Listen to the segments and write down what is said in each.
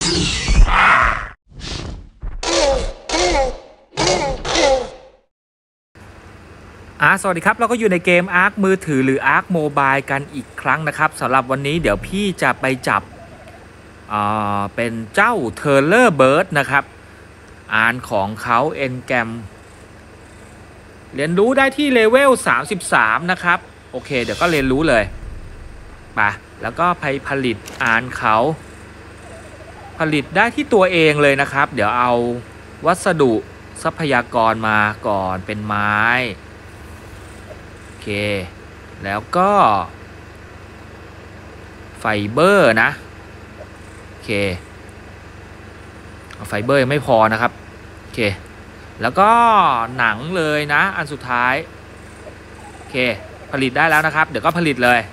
สวัสดีครับเราก็อยู่ในเกม ARK มือถือหรือ ARK Mobile กันอีกครั้งนะครับสำหรับวันนี้เดี๋ยวพี่จะไปจับเป็นเจ้า Terror Bird นะครับอ่านของเขาเอนแกมเรียนรู้ได้ที่เลเวล33นะครับโอเคเดี๋ยวก็เรียนรู้เลยไปแล้วก็ไปผลิตอ่านเขาผลิตได้ที่ตัวเองเลยนะครับเดี๋ยวเอาวัสดุทรัพยากรมาก่อนเป็นไม้โอเคแล้วก็ไฟเบอร์นะโอเคไฟเบอร์ยังไม่พอนะครับโอเคแล้วก็หนังเลยนะอันสุดท้ายโอเคผลิตได้แล้วนะครับเดี๋ยวก็ผลิตเลย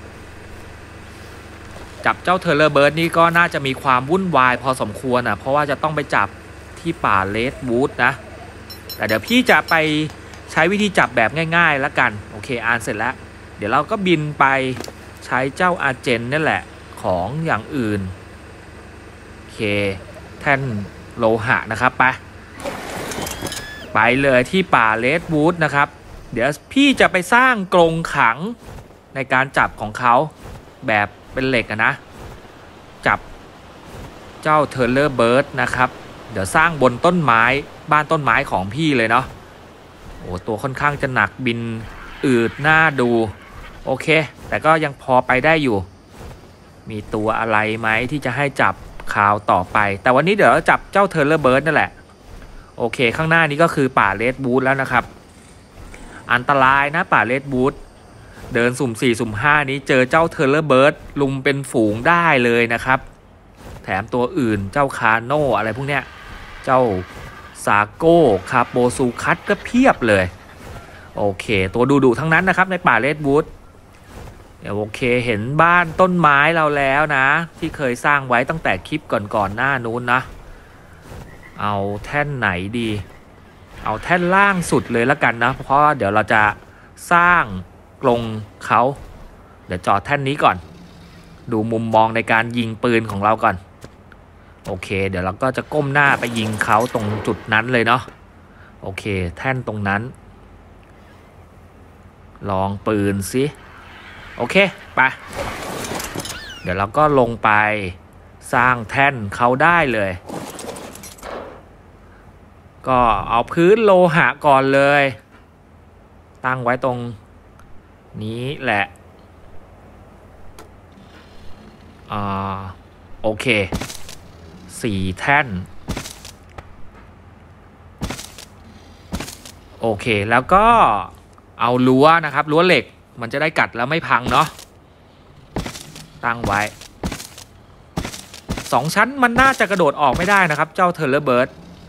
จับเจ้าเทอร์เลอร์เบิร์ดนี่ก็น่าจะมีความวุ่นวายพอสมควรเพราะว่าจะต้องไปจับที่ป่าเลดวูดนะแต่เดี๋ยวพี่จะไปใช้วิธีจับแบบง่ายๆแล้วกันโอเคอ่านเสร็จแล้วเดี๋ยวเราก็บินไปใช้เจ้าอาเจนนั่นแหละของอย่างอื่นโอเคแท่นโลหะนะครับไปเลยที่ป่าเลดวูดนะครับเดี๋ยวพี่จะไปสร้างกรงขังในการจับของเขาแบบเป็นเหล็กนะจับเจ้าเทอร์เลอร์เบิร์ดนะครับเดี๋ยวสร้างบนต้นไม้บ้านต้นไม้ของพี่เลยเนาะโอ้ตัวค่อนข้างจะหนักบินอืดหน้าดูโอเคแต่ก็ยังพอไปได้อยู่มีตัวอะไรไหมที่จะให้จับข่าวต่อไปแต่วันนี้เดี๋ยวเราจับเจ้าเทอร์เลอร์เบิร์ดนั่นแหละโอเคข้างหน้านี้ก็คือป่าเลดวูดแล้วนะครับอันตรายนะป่าเลดวูดเดินสุ่ม4สุ่ม5นี้เจอเจ้าเทอร์เลอร์เบิร์ดลุมเป็นฝูงได้เลยนะครับแถมตัวอื่นเจ้าคาโน่อะไรพวกเนี้ยเจ้าซาโก้คาโปซูคัตก็เพียบเลยโอเคตัวดุทั้งนั้นนะครับในป่าเลดวูดเดี๋ยวโอเคเห็นบ้านต้นไม้เราแล้วนะที่เคยสร้างไว้ตั้งแต่คลิปก่อนหน้านู้นนะเอาแท่นไหนดีเอาแท่นล่างสุดเลยละกันนะเพราะเดี๋ยวเราจะสร้างกรงเขาเดี๋ยวจอดแท่นนี้ก่อนดูมุมมองในการยิงปืนของเราก่อนโอเคเดี๋ยวเราก็จะก้มหน้าไปยิงเขาตรงจุดนั้นเลยเนาะโอเคแท่นตรงนั้นลองปืนสิโอเคไปเดี๋ยวเราก็ลงไปสร้างแท่นเขาได้เลยก็เอาพื้นโลหะก่อนเลยตั้งไว้ตรงนี้แหละโอเค4แท่นโอเคแล้วก็เอารั้วนะครับรั้วเหล็กมันจะได้กัดแล้วไม่พังเนาะตั้งไว้2ชั้นมันน่าจะกระโดดออกไม่ได้นะครับเจ้าเทอร์เลอร์เบิร์ด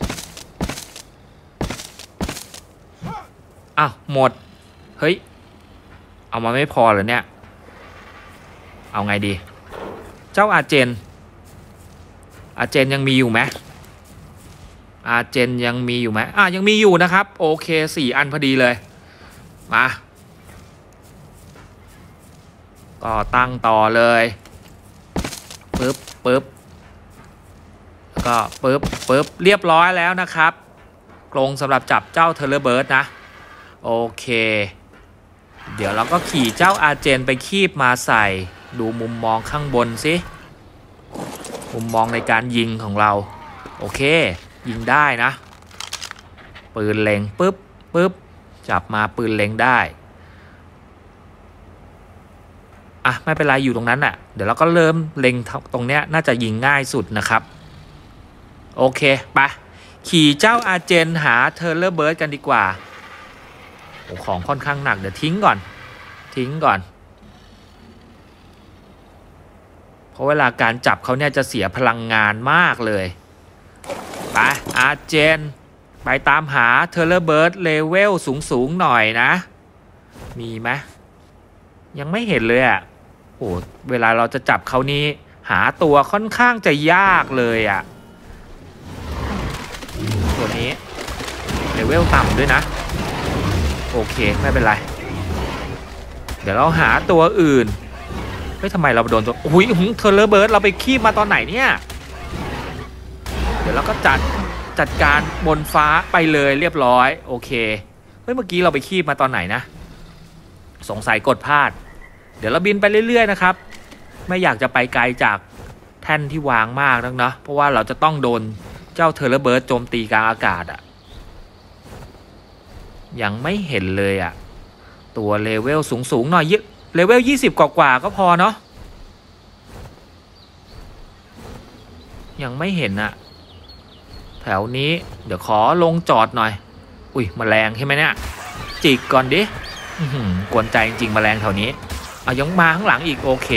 อ้าวหมดเฮ้ยเอามาไม่พอเหรอเนี่ยเอาไงดีเจ้าอาเจนยังมีอยู่ไหมอาเจนยังมีอยู่ไหมยังมีอยู่นะครับโอเค4อันพอดีเลยมาก็ตั้งต่อเลยปึ๊บแล้วก็ปึ๊บเรียบร้อยแล้วนะครับกรงสำหรับจับเจ้าเทอร์เลอร์เบิร์ดนะโอเคเดี๋ยวเราก็ขี่เจ้าอาเจนไปคีบมาใส่ดูมุมมองข้างบนสิมุมมองในการยิงของเราโอเคยิงได้นะปืนเล็งปึ๊บจับมาปืนเล็งได้ไม่เป็นไรอยู่ตรงนั้นเดี๋ยวเราก็เริ่มเล็งตรงเนี้ยน่าจะยิงง่ายสุดนะครับโอเคไปขี่เจ้าอาเจนหาเทอร์เลอร์เบิร์ดกันดีกว่าของค่อนข้างหนักเดี๋ยวทิ้งก่อนเพราะเวลาการจับเขาเนี่ยจะเสียพลังงานมากเลยไปอาเจนไปตามหาเทอร์เลอร์เบิร์ดเลเวลสูงหน่อยนะมีไหมยังไม่เห็นเลยเวลาเราจะจับเขานี้หาตัวค่อนข้างจะยากเลยตัวนี้เลเวลต่ำด้วยนะโอเคไม่เป็นไรเดี๋ยวเราหาตัวอื่นทำไมเราโดนตัวเทอร์เลอร์เบิร์ดเราไปคีบมาตอนไหนเนี่ยเดี๋ยวเราก็จัดการบนฟ้าไปเลยเรียบร้อยโอเคเฮ้ยเมื่อกี้เราไปคีบมาตอนไหนนะสงสัยกดพลาดเดี๋ยวเราบินไปเรื่อยๆนะครับไม่อยากจะไปไกลจากแท่นที่วางมากนักเนาะเพราะว่าเราจะต้องโดนเจ้าเทเลเบิร์ดโจมตีกลางอากาศอะยังไม่เห็นเลยอะตัวเลเวลสูงหน่อยเลเวล20กว่าก็พอเนาะยังไม่เห็นอะแถวนี้เดี๋ยวขอลงจอดหน่อยอุ้ยแมลงใช่ไหมเนี่ยจิกก่อนดิกวนใจจริงๆแมลงแถวนี้เอายังมาข้างหลังอีกโอเค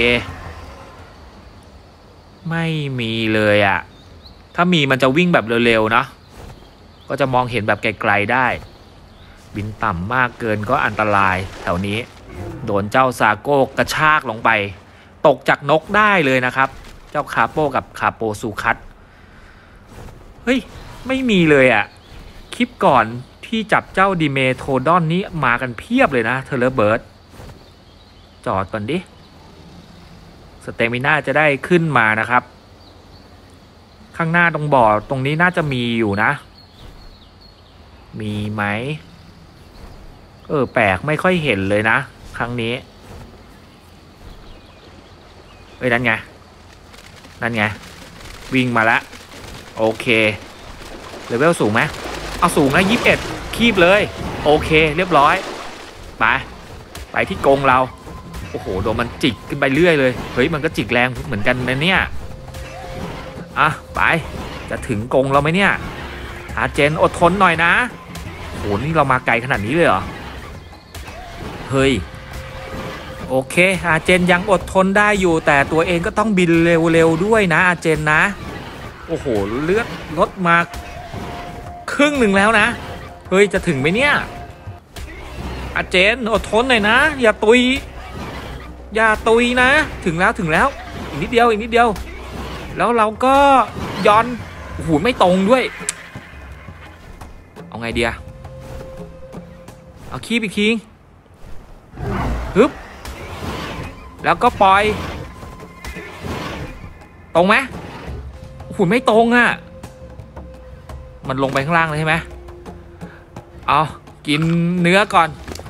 ไม่มีเลยอะถ้ามีมันจะวิ่งแบบเร็วๆนะก็จะมองเห็นแบบไกลๆได้บินต่ำมากเกินก็อันตรายแถวนี้โดนเจ้าซาโก้กระชากลงไปตกจากนกได้เลยนะครับเจ้าคาโป้กับคาโปซูคัตเฮ้ยไม่มีเลยอะคลิปก่อนที่จับเจ้าดิเมโทดอนนี้มากันเพียบเลยนะเทเลเบิร์ดจอดก่อนดิสเตมิน่าจะได้ขึ้นมานะครับข้างหน้าตรงบ่อตรงนี้น่าจะมีอยู่นะมีไหมแปลกไม่ค่อยเห็นเลยนะครั้งนี้นั่นไงวิ่งมาแล้วโอเคเลเวลสูงไหมเอาสูงนะ21คีบเลยโอเคเรียบร้อยไปที่กรงเราโอ้โหโดนมันจิกขึ้นไปเรื่อยเลยเฮ้ยมันก็จิกแรงเหมือนกันนะเนี่ยไปจะถึงกรงเราไหมเนี่ยอาเจนอดทนหน่อยนะโหนี่เรามาไกลขนาดนี้เลยเหรอเฮ้ยโอเคอาเจนยังอดทนได้อยู่แต่ตัวเองก็ต้องบินเร็วๆด้วยนะอาเจนนะโอ้โหเลือดลดมาครึ่งหนึ่งแล้วนะเฮ้ยจะถึงไหมเนี่ยอาเจนอดทนหน่อยนะอย่าตุยนะถึงแล้วอีกนิดเดียวแล้วเราก็ย้อนโอ้โหไม่ตรงด้วยเอาไงเดียเอาคีบอีกทีฮึบแล้วก็ปล่อยตรงไหมโอ้โหไม่ตรงอ่ะมันลงไปข้างล่างเลยใช่ไหมเอากินเนื้อก่อน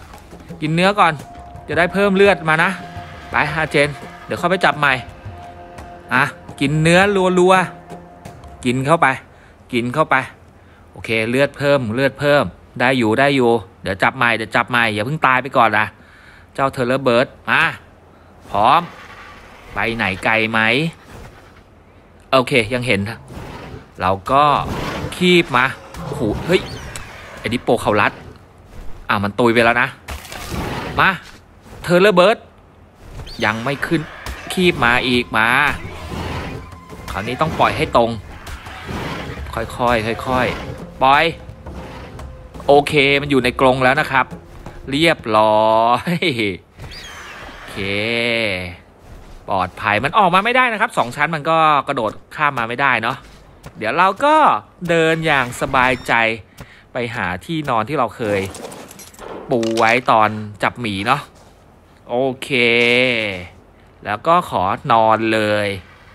จะได้เพิ่มเลือดมานะไปอาเจนเดี๋ยวเข้าไปจับใหม่กินเนื้อรัวๆกินเข้าไปโอเคเลือดเพิ่มได้อยู่เดี๋ยวจับใหม่อย่าเพิ่งตายไปก่อนนะเจ้าเทเลเบิร์ดมาพร้อมไปไหนไกลไหมโอเคยังเห็นเราก็คีบมาโอ้โหเฮ้ยไอ้ดิโปเขารัดมันตุยไปแล้วนะมาเทเลเบิร์ดยังไม่ขึ้นคีบมาอีกมาคราวนี้ต้องปล่อยให้ตรงค่อยปล่อยโอเคมันอยู่ในกรงแล้วนะครับเรียบร้อยโอเคปลอดภัยมันออกมาไม่ได้นะครับ2ชั้นมันก็กระโดดข้ามมาไม่ได้เนาะเดี๋ยวเราก็เดินอย่างสบายใจไปหาที่นอนที่เราเคยปูไว้ตอนจับหมีเนาะโอเคแล้วก็ขอนอนเลย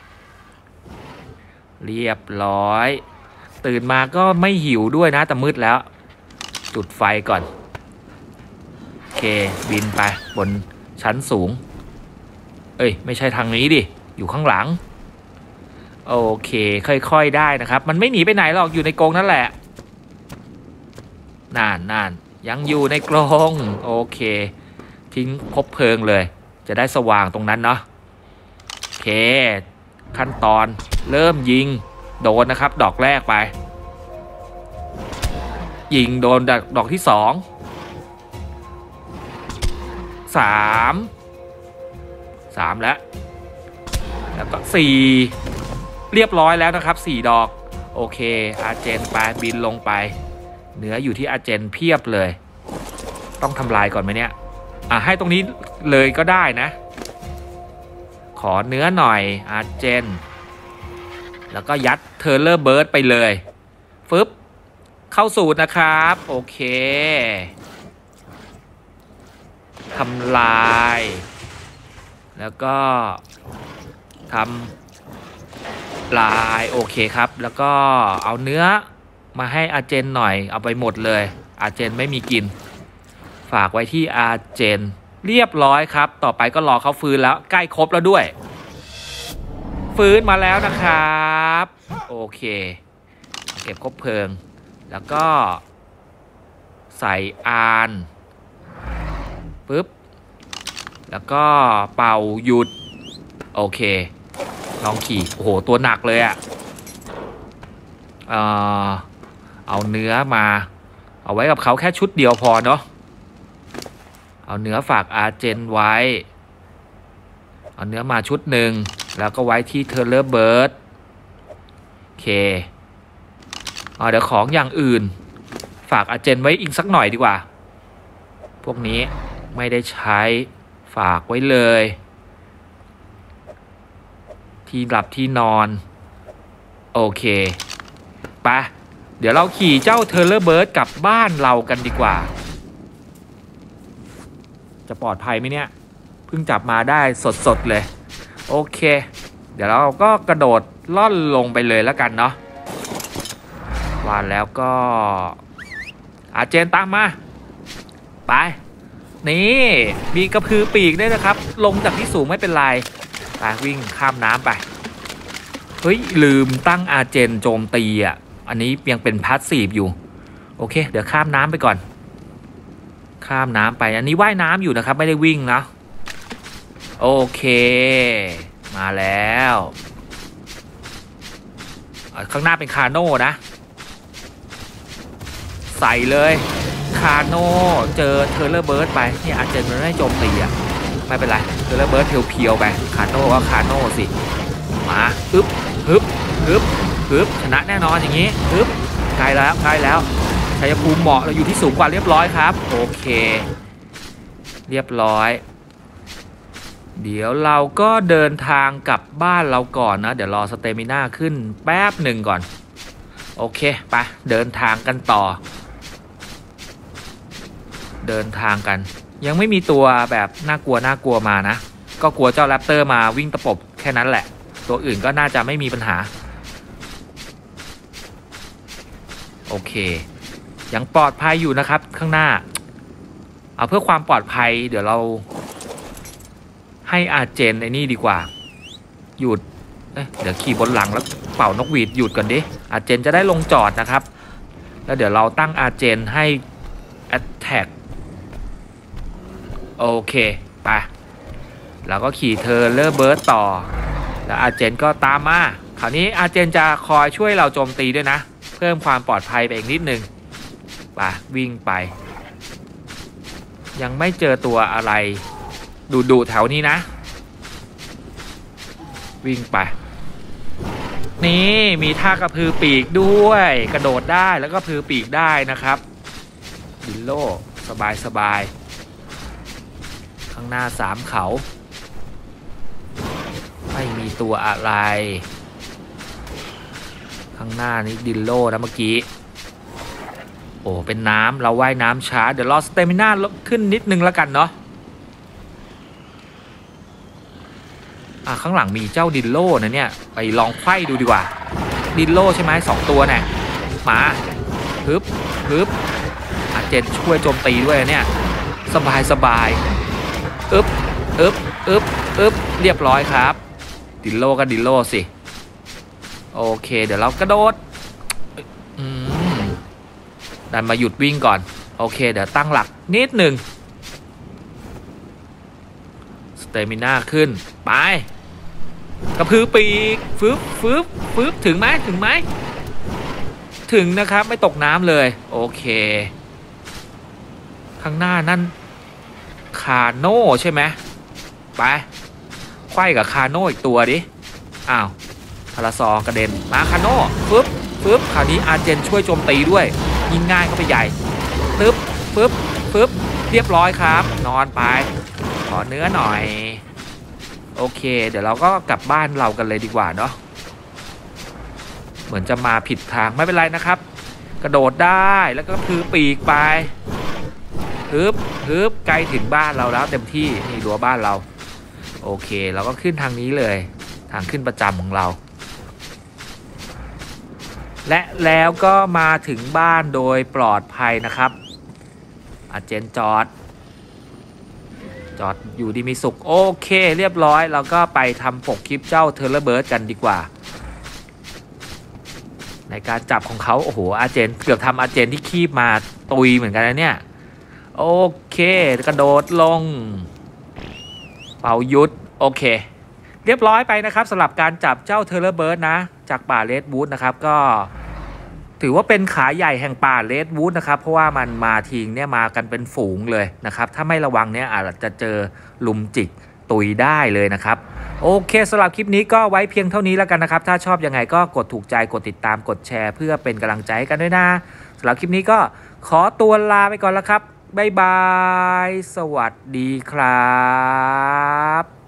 เรียบร้อยตื่นมาก็ไม่หิวด้วยนะแต่มืดแล้วจุดไฟก่อนโอเคบินไปบนชั้นสูงไม่ใช่ทางนี้ดิอยู่ข้างหลังโอเคค่อยๆได้นะครับมันไม่หนีไปไหนหรอกอยู่ในกรงนั่นแหละนั่นยังอยู่ในกรงโอเคทิ้งคบเพลิงเลยจะได้สว่างตรงนั้นเนาะโอเคขั้นตอนเริ่มยิงโดนนะครับดอกแรกไปยิงโดนดอกที่2 3แล้วก็4เรียบร้อยแล้วนะครับ4ดอกโอเคอาเจนไปบินลงไปเนื้ออยู่ที่อาเจนเพียบเลยต้องทำลายก่อนไหมเนี่ยให้ตรงนี้เลยก็ได้นะขอเนื้อหน่อยอาเจนแล้วก็ยัดเทเลอร์เบิร์ดไปเลยฟึบเข้าสูตรนะครับโอเคทำลายแล้วก็ทำลายโอเคครับแล้วก็เอาเนื้อมาให้อาเจนหน่อยเอาไปหมดเลยอาเจนไม่มีกินฝากไว้ที่อาเจนเรียบร้อยครับต่อไปก็รอเขาฟื้นแล้วใกล้ครบแล้วด้วยฟื้นมาแล้วนะครับโอเคเก็บคบเพลิงแล้วก็ใส่อานปึ๊บแล้วก็เป่าหยุดโอเคลองขี่โอ้โหตัวหนักเลยอะเอาเนื้อมาเอาไว้กับเขาแค่ชุดเดียวพอเนาะเอาเนื้อฝากอาเจนไว้เอาเนื้อมาชุดหนึ่งแล้วก็ไว้ที่เทเลอร์เบิร์ดโอเคเดี๋ยวของอย่างอื่นฝากอาเจนไว้อีกสักหน่อยดีกว่าพวกนี้ไม่ได้ใช้ฝากไว้เลยที่หลับที่นอนโอเคไปเดี๋ยวเราขี่เจ้าเทเลอร์เบิร์ดกลับบ้านเรากันดีกว่าจะปลอดภัยไหมเนี่ยเพิ่งจับมาได้สดๆเลยโอเคเดี๋ยวเราก็กระโดดล่อนลงไปเลยแล้วกันเนาะว่าแล้วก็อาเจนตามมาไปนี่มีกระพือปีกด้วยนะครับลงจากที่สูงไม่เป็นไรไปวิ่งข้ามน้ำไปเฮ้ยลืมตั้งอาเจนโจมตีอ่ะอันนี้ยังเป็นพาสซีฟอยู่โอเคเดี๋ยวข้ามน้ำไปก่อนข้ามน้ำไปอันนี้ว่ายน้ำอยู่นะครับไม่ได้วิ่งนะโอเคมาแล้วข้างหน้าเป็นคาโน่นะใส่เลยคาโน่เจอเทเลอร์เบิร์ดไปเนี่ยอาจจะไม่ได้โจมตีอ่ะไม่เป็นไรเทเลอร์เบิร์ดเพียวๆไปคาโน่ก็คาโน่สิมาฮึบชนะแน่นอนอย่างนี้ฮึบใกล้แล้วชัยภูมิเหมาะเราอยู่ที่สูงกว่าเรียบร้อยครับโอเคเรียบร้อยเดี๋ยวเราก็เดินทางกลับบ้านเราก่อนนะเดี๋ยวรอสเตมิน่าขึ้นแป๊บหนึ่งก่อนโอเคไปเดินทางกันต่อเดินทางกันยังไม่มีตัวแบบน่ากลัวมานะก็กลัวเจ้าแรปเตอร์มาวิ่งตะปบแค่นั้นแหละตัวอื่นก็น่าจะไม่มีปัญหาโอเคยังปลอดภัยอยู่นะครับข้างหน้าเอาเพื่อความปลอดภัยเดี๋ยวเราให้อาเจนไอ้นี่ดีกว่าหยุดเดี๋ยวขี่บนหลังแล้วเป่านกหวีดหยุดก่อนดิอาเจนจะได้ลงจอดนะครับแล้วเดี๋ยวเราตั้งอาเจนให้ attack โอเคไปแล้วก็ขี่เทเลอร์เบิร์ดต่อแล้วอาเจนก็ตามมาคราวนี้อาเจนจะคอยช่วยเราโจมตีด้วยนะเพิ่มความปลอดภัยไปอีกนิดนึงไปวิ่งไปยังไม่เจอตัวอะไรดุแถวนี้นะวิ่งไปนี่มีท่ากระพือปีกด้วยกระโดดได้แล้วก็พือปีกได้นะครับดิลโลสบายข้างหน้า3เขาไม่มีตัวอะไรข้างหน้านี้ดิลโลนะเมื่อกี้โอ้เป็นน้ำเราว่ายน้ำช้าเดี๋ยวรอสเตมิน่าขึ้นนิดนึงแล้วกันเนาะข้างหลังมีเจ้าดิลโลนะเนี่ยไปลองไขว้ดูดีกว่าดิลโลใช่ไหม2ตัวเนี่ยมาฮึบอาเจนช่วยโจมตีด้วยเนี่ยสบายอึบเรียบร้อยครับดิลโลก็ดิลโลสิโอเคเดี๋ยวเรากระโดดดันมาหยุดวิ่งก่อนโอเคเดี๋ยวตั้งหลักนิดหนึ่งสเตมิน่าขึ้นไปกระพือปีกฟึบถึงไหมถึงนะครับไม่ตกน้ำเลยโอเคข้างหน้านั่นคาโน่ใช่ไหมไปไขว้กับคาโน่อีกตัวดิอ้าวพาราซอกระเด็นมาคาโน่ฟึบคราวนี้อาเจนช่วยโจมตีด้วยยิงง่ายเข้าไปใหญ่ฟึบเรียบร้อยครับนอนไปขอเนื้อหน่อยโอเคเดี๋ยวเราก็กลับบ้านเรากันเลยดีกว่าเนาะเหมือนจะมาผิดทางไม่เป็นไรนะครับกระโดดได้แล้วก็พือปีกไปฮึบใกล้ถึงบ้านเราแล้วเต็มที่นี่รั้วบ้านเราโอเคเราก็ขึ้นทางนี้เลยทางขึ้นประจำของเราและแล้วก็มาถึงบ้านโดยปลอดภัยนะครับอาเจนจอดอยู่ดีมีสุขโอเคเรียบร้อยเราก็ไปทำปกคลิปเจ้าเทเลเบิร์ดกันดีกว่าในการจับของเขาโอ้โหอาเจนเกือบทำอาเจนที่คีบมาตุยเหมือนกันนะเนี่ยโอเคกระโดดลงเป่ายุดโอเคเรียบร้อยไปนะครับสำหรับการจับเจ้าเทเลเบิร์ดนะจากป่าเรดวูดนะครับก็ถือว่าเป็นขาใหญ่แห่งป่าเรดวูดนะครับเพราะว่ามันมาทิ้งเนี่ยมากันเป็นฝูงเลยนะครับถ้าไม่ระวังเนี่ยอาจจะเจอลุมจิกตุยได้เลยนะครับโอเคสำหรับคลิปนี้ก็ไว้เพียงเท่านี้แล้วกันนะครับถ้าชอบยังไงก็กดถูกใจกดติดตามกดแชร์เพื่อเป็นกำลังใจกันด้วยนะสำหรับคลิปนี้ก็ขอตัวลาไปก่อนแล้วครับบ๊ายบายสวัสดีครับ